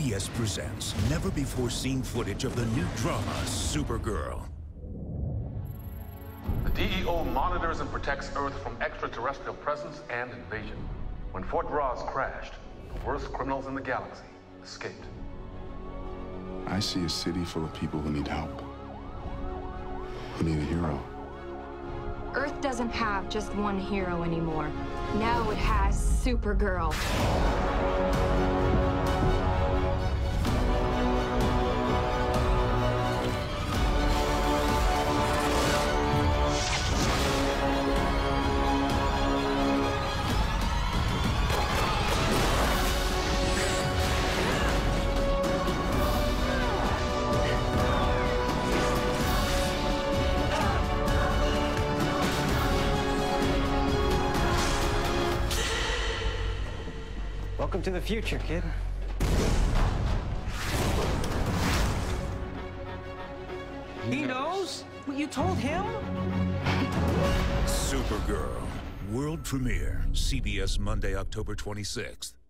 CBS presents never-before-seen footage of the new drama, Supergirl. The DEO monitors and protects Earth from extraterrestrial presence and invasion. When Fort Ross crashed, the worst criminals in the galaxy escaped. I see a city full of people who need help, who need a hero. Earth doesn't have just one hero anymore. Now it has Supergirl. Welcome to the future, kid. He knows what you told him? Supergirl. World premiere. CBS Monday, October 26th.